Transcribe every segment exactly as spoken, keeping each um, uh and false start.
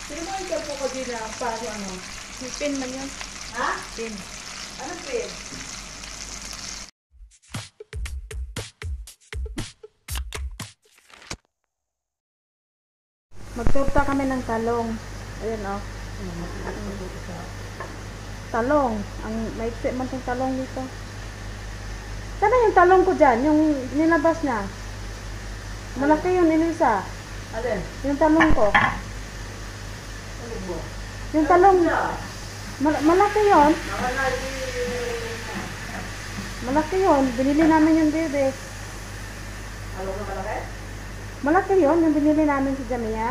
Sino mo yung po ko din na paano ano? May pin man yun. Ha? Pin. Anong pin? Magturta kami ng talong. Ayan o. Oh. Talong. Ang maiksi man itong talong dito. Sana yung talong ko dyan? Yung nilabas na. Malaki yun, Elisa. Alin? Yung talong ko. Ano mo? Yung talong. Mal malaki yun. Malaki yun. Binili namin yung bebe. Talong na malaki? Malaki yun. Yung binili namin si Jamia.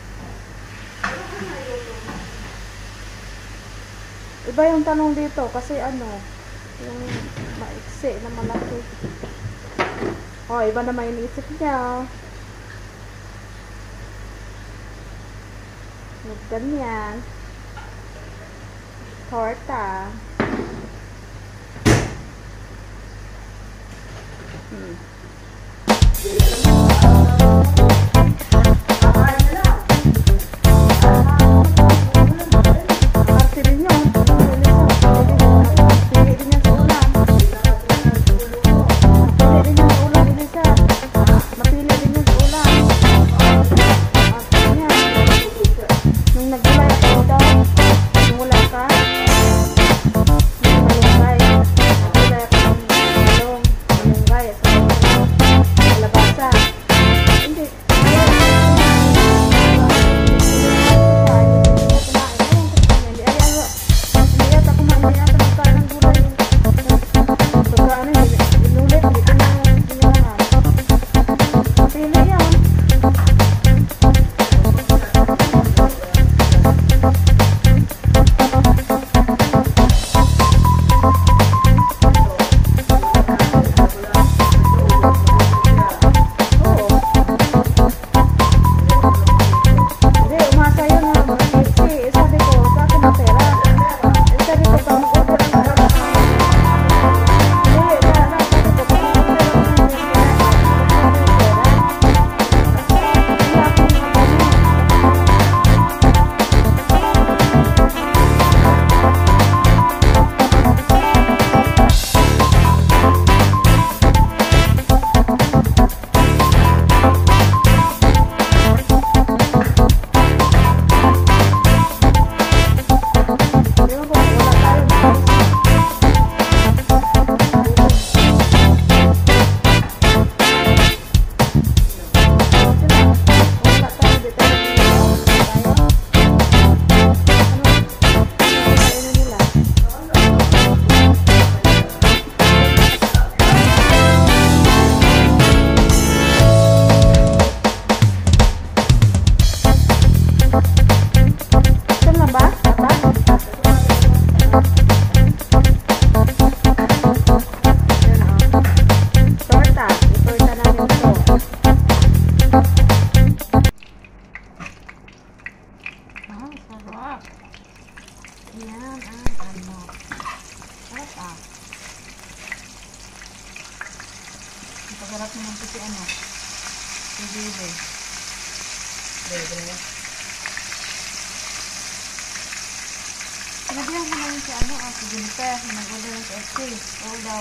Iba yung talong dito. Kasi ano, yung maiksi na malaki. Oh, iba naman yung isip niya. Ganyan. Torta. Hmm. Parte rin yun. Pili din yan sa ulam. Pili din yan sa ulam, Elisa. Mapili din yan sa ulam. Nung nagulay ako daw, nung wala ka, nung malunggay, nagulay ako ng talong, malunggay, at kalabasa. Hindi. Pagharap naman po si ano, si Bebe. Bebe. Sinabihan ko na yun si ano, ah, si Jennifer, na nag-order ng F C. Oo daw.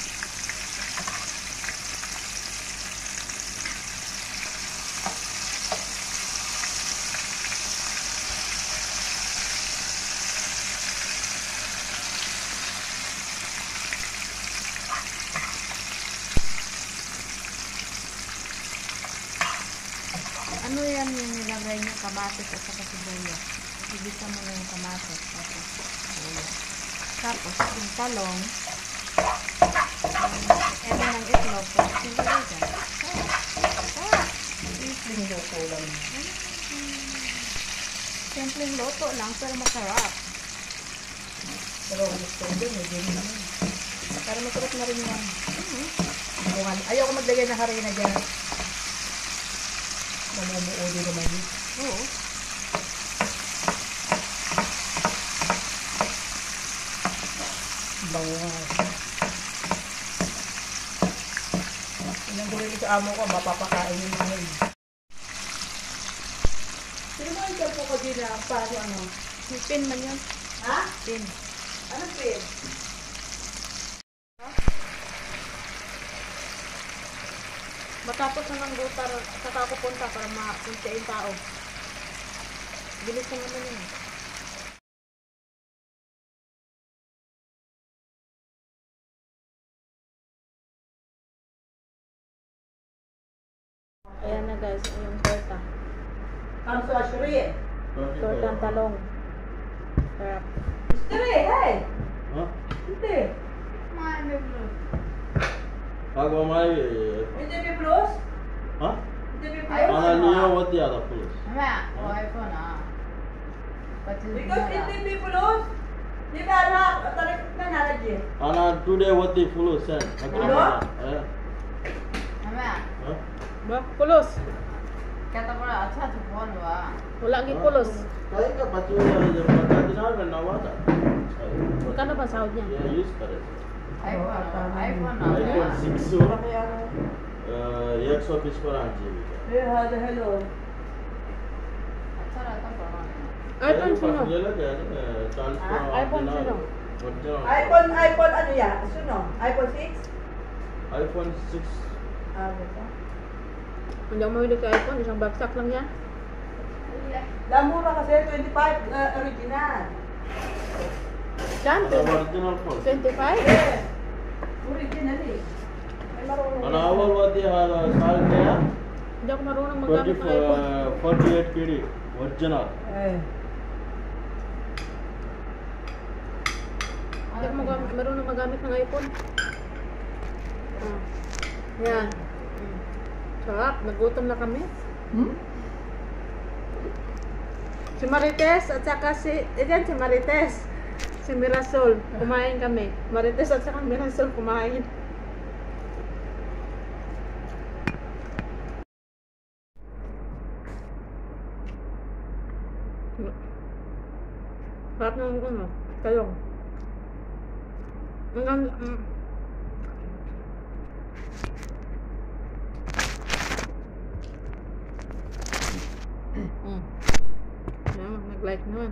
Ano yan yung nilagay niya, kamatis at saka sibuyas. Ibisa mo na yung kamatis. Tapos, sibuyas. Tapos, yung talong, yung eme ng itlog, tapos yung sibuyas. Ah! Simpleng luto lang. Simpleng luto lang, pero masarap. Pero gusto ko din, hindi naman. Para masarap na rin yan. Mm-hmm. Ayaw ko maglagay ng harina dyan. Namumuo din naman yun. Oo. Bangas. Inang gawin sa amo ko, mapapakain yung mga yun. Sino mo yung cellphone ko din na paano ano? May pin man yun. Ha? Pin. Ano pin? Matapos na ng gutar, saka ako punta para mapunta yung tao. Bilis na naman yun. Ayan na guys, yung torta. Ano sa Ashri? Torta ang talong. Sarap. Ashri, hey! Huh? Hindi. Agwa mai. Hindi may plus? Huh? Hindi may plus? Ana liya what the other plus? Because hindi may plus. Di ba anak? Tarik na nalagyan. Ana today what the plus send. Ano? Eh. Huh? Ba, pulos. Kata pula acha tu phone wa. Wala lagi pulos. Kaya ka pachu ya bata dinar mein nawa ta. Magkano ba sahod niya? Ya use करे. iPhone, iPhone na. iPhone six so Kaya ano? one twenty पर आंची भी Eh, hello, hello. Acha rata pula. iPhone sino? ये लगा है transfer Ah, iPhone sino? iPhone, iPhone ano yan? Suno? iPhone six? iPhone six. Ah, basta. Hindi ako mawili ka iPhone, isang bagsak lang yan. Lamura kasi, twenty-five uh, original. Saan? Original phone. twenty-five? Eh, original eh. May marunong. Ana awal what the साल गया Hindi ako marunong magamit ng iPhone. forty-eight P D original. Eh. Hindi ako magamit, marunong magamit ng iPhone. Ah. Yan. Mm. Sarap, nagutom na kami. Hmm? Si Marites at saka si, eh dyan, si Marites. Si Mirasol, kumain kami. Marites at saka Mirasol kumain. Sarap ng ano, talong. Hanggang, mm. Mm. Ayan, nag-like naman.